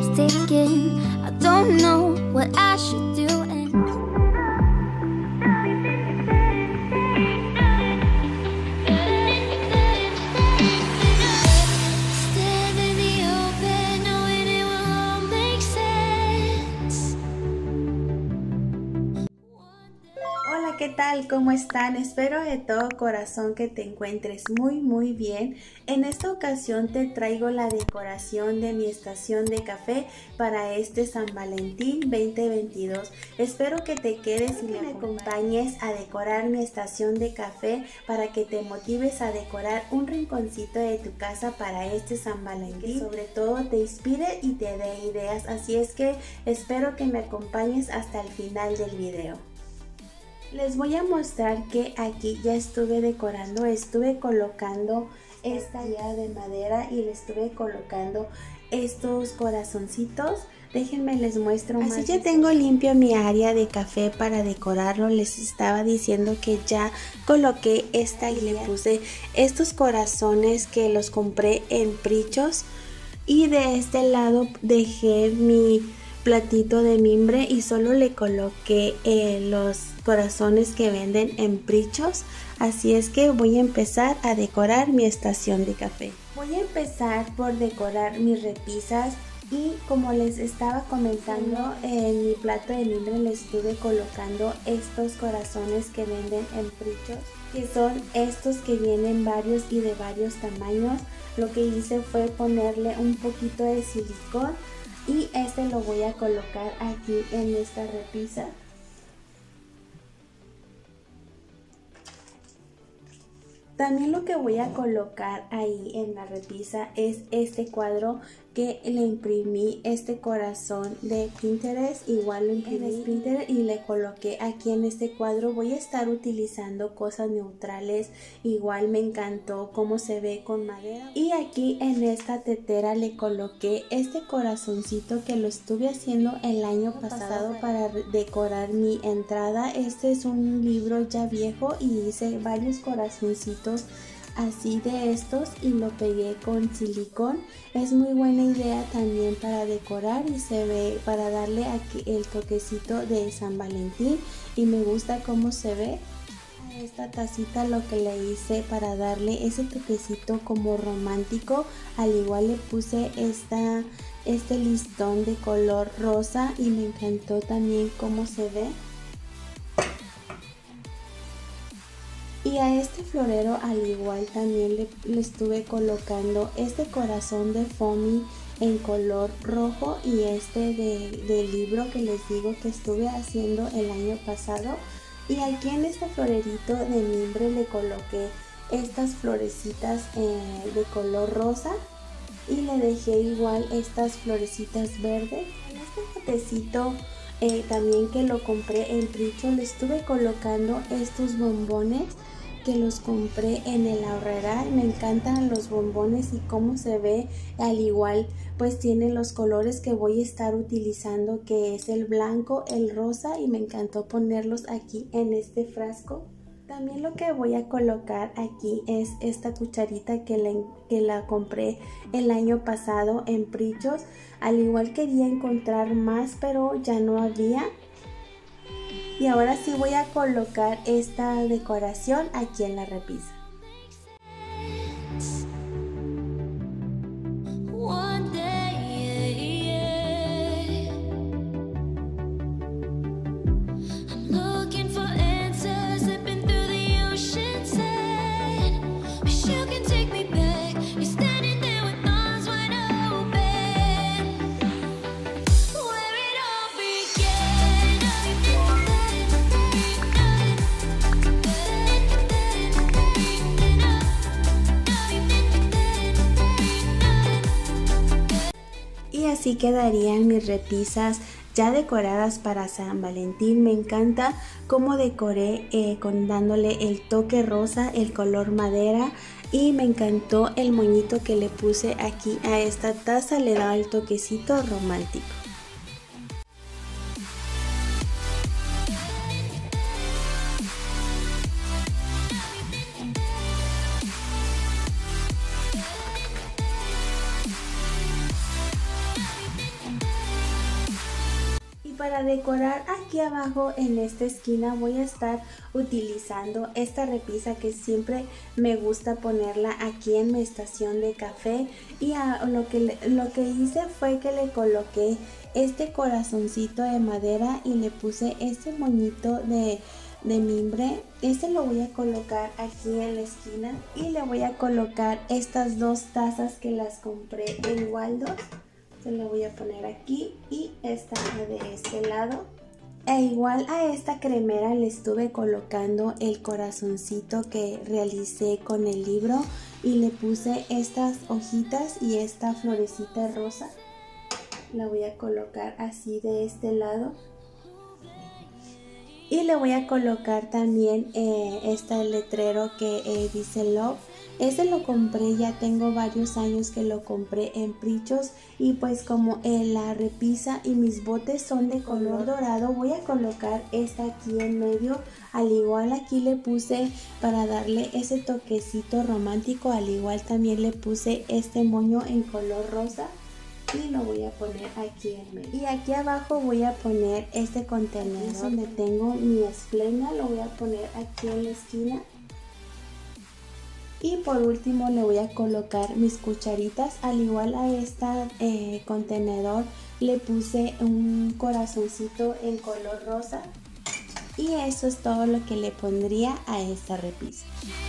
ticking. I don't know what I should do. ¿Qué tal? ¿Cómo están? Espero de todo corazón que te encuentres muy bien. En esta ocasión te traigo la decoración de mi estación de café para este San Valentín 2022. Espero que te quedes y me acompañes a decorar mi estación de café para que te motives a decorar un rinconcito de tu casa para este San Valentín. Que sobre todo te inspire y te dé ideas. Así es que espero que me acompañes hasta el final del video. Les voy a mostrar que aquí ya estuve decorando, estuve colocando esta guía de madera y le estuve colocando estos corazoncitos. Déjenme les muestro más. Así ya tengo limpio mi área de café para decorarlo. Les estaba diciendo que ya coloqué esta y le puse estos corazones que los compré en Prichos. Y de este lado dejé mi platito de mimbre y solo le coloqué los corazones que venden en Prichos. Así es que voy a empezar a decorar mi estación de café. Voy a empezar por decorar mis repisas y como les estaba comentando, en mi plato de mimbre le estuve colocando estos corazones que venden en Prichos, que son estos que vienen varios y de varios tamaños. Lo que hice fue ponerle un poquito de silicón y este lo voy a colocar aquí en esta repisa. También lo que voy a colocar ahí en la repisa es este cuadro que le imprimí, este corazón de Pinterest. Igual lo imprimí en Pinterest y le coloqué aquí en este cuadro. Voy a estar utilizando cosas neutrales. Igual me encantó cómo se ve con madera. Y aquí en esta tetera le coloqué este corazoncito que lo estuve haciendo el año pasado para decorar mi entrada. Este es un libro ya viejo y hice varios corazoncitos así de estos y lo pegué con silicón. Es muy buena idea también para decorar y se ve para darle aquí el toquecito de San Valentín y me gusta cómo se ve. A esta tacita lo que le hice para darle ese toquecito como romántico, al igual le puse este listón de color rosa y me encantó también cómo se ve. Y a este florero al igual también le estuve colocando este corazón de foamy en color rojo y este del libro que les digo que estuve haciendo el año pasado. Y aquí en este florerito de mimbre le coloqué estas florecitas de color rosa y le dejé igual estas florecitas verdes. En este potecito también que lo compré en Prichos le estuve colocando estos bombones que los compré en el Aurrera. Me encantan los bombones y cómo se ve. Al igual pues tiene los colores que voy a estar utilizando, que es el blanco, el rosa, y me encantó ponerlos aquí en este frasco. También lo que voy a colocar aquí es esta cucharita que la compré el año pasado en Prichos. Al igual quería encontrar más, pero ya no había. Y ahora sí voy a colocar esta decoración aquí en la repisa. Así quedarían mis repisas ya decoradas para San Valentín. Me encanta cómo decoré dándole el toque rosa, el color madera, y me encantó el moñito que le puse aquí a esta taza, le daba el toquecito romántico. para decorar aquí abajo en esta esquina voy a estar utilizando esta repisa que siempre me gusta ponerla aquí en mi estación de café. Y lo que hice fue que le coloqué este corazoncito de madera y le puse este moñito de mimbre. Este lo voy a colocar aquí en la esquina y le voy a colocar estas dos tazas que las compré en Waldos. Se la voy a poner aquí y esta de este lado. E igual a esta cremera le estuve colocando el corazoncito que realicé con el libro y le puse estas hojitas y esta florecita rosa. La voy a colocar así de este lado. Y le voy a colocar también este letrero que dice Love. Este lo compré, ya tengo varios años que lo compré en Prichos. Y pues como la repisa y mis botes son de color dorado, voy a colocar esta aquí en medio. Al igual aquí le puse para darle ese toquecito romántico. Al igual también le puse este moño en color rosa. Y lo voy a poner aquí en medio. Y aquí abajo voy a poner este contenedor donde tengo mi esplenda. Lo voy a poner aquí en la esquina. Y por último le voy a colocar mis cucharitas. Al igual a este contenedor le puse un corazoncito en color rosa. Y eso es todo lo que le pondría a esta repisa.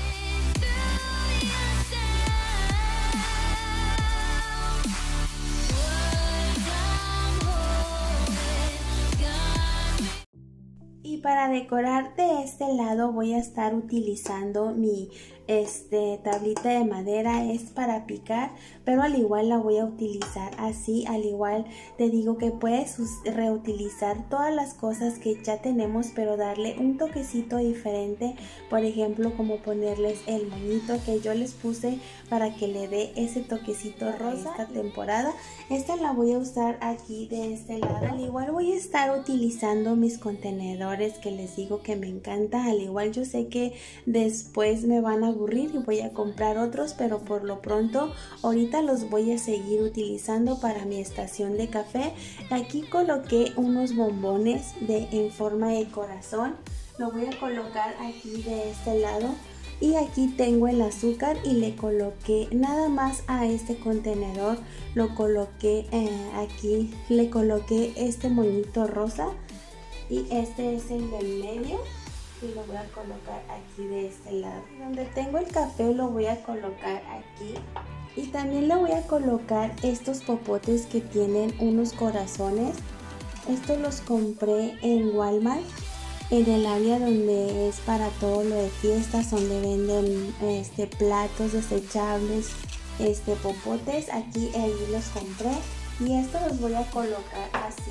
Y para decorar de este lado voy a estar utilizando mi tablita de madera, es para picar, pero al igual la voy a utilizar así. Al igual te digo que puedes reutilizar todas las cosas que ya tenemos, pero darle un toquecito diferente. Por ejemplo, como ponerles el moñito que yo les puse para que le dé ese toquecito rosa esta temporada. Esta la voy a usar aquí de este lado. Al igual voy a estar utilizando mis contenedores que les digo que me encanta. Al igual yo sé que después me van a aburrir y voy a comprar otros, pero por lo pronto ahorita los voy a seguir utilizando para mi estación de café. Aquí coloqué unos bombones en forma de corazón. Lo voy a colocar aquí de este lado. Y aquí tengo el azúcar y le coloqué nada más a este contenedor. Lo coloqué aquí, le coloqué este moñito rosa. Y este es el del medio. Y lo voy a colocar aquí de este lado. Donde tengo el café lo voy a colocar aquí. Y también le voy a colocar estos popotes que tienen unos corazones. Estos los compré en Walmart, en el área donde es para todo lo de fiestas, donde venden platos desechables, popotes. Aquí ahí los compré y estos los voy a colocar así.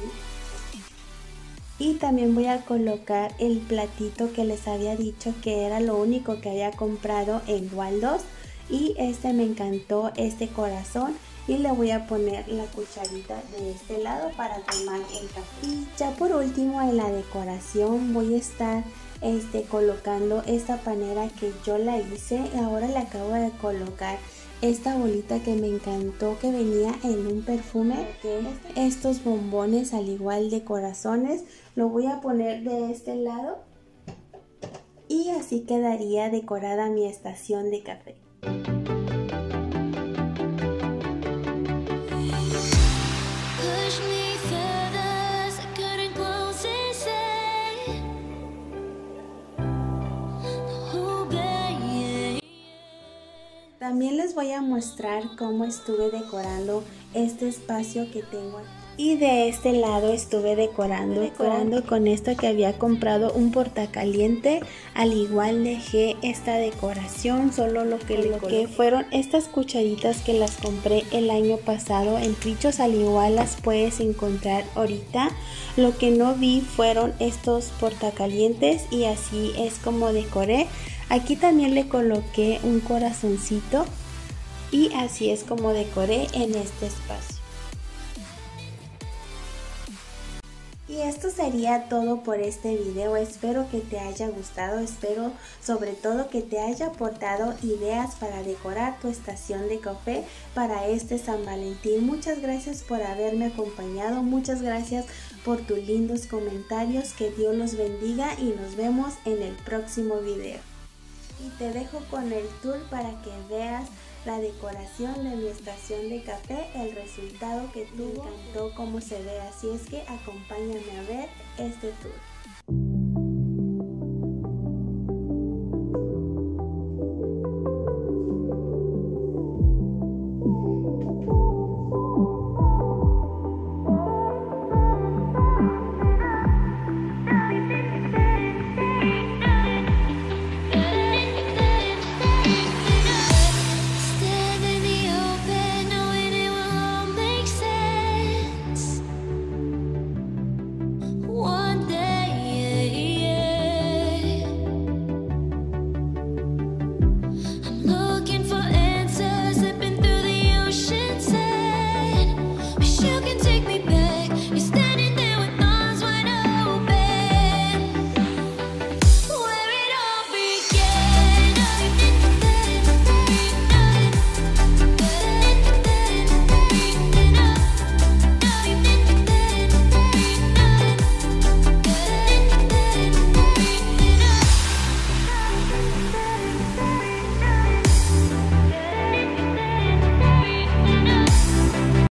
Y también voy a colocar el platito que les había dicho que era lo único que había comprado en Waldos. Y me encantó este corazón. Y le voy a poner la cucharita de este lado para tomar el café. Y ya por último en la decoración voy a estar colocando esta panera que yo la hice. Ahora le acabo de colocar esta bolita que me encantó, que venía en un perfume. Estos bombones al igual de corazones lo voy a poner de este lado. Y así quedaría decorada mi estación de café. También les voy a mostrar cómo estuve decorando este espacio que tengo aquí. Y de este lado estuve decorando con esto que había comprado, un portacaliente. Al igual dejé esta decoración, solo lo que le coloqué fueron estas cucharitas que las compré el año pasado en Prichos. Al igual las puedes encontrar ahorita. Lo que no vi fueron estos portacalientes y así es como decoré. Aquí también le coloqué un corazoncito y así es como decoré en este espacio. Y esto sería todo por este video. Espero que te haya gustado, espero sobre todo que te haya aportado ideas para decorar tu estación de café para este San Valentín. Muchas gracias por haberme acompañado, muchas gracias por tus lindos comentarios, que Dios los bendiga y nos vemos en el próximo video. Y te dejo con el tour para que veas la decoración de mi estación de café, el resultado que tuvo. Me encantó cómo se ve, así es que acompáñame a ver este tour. You can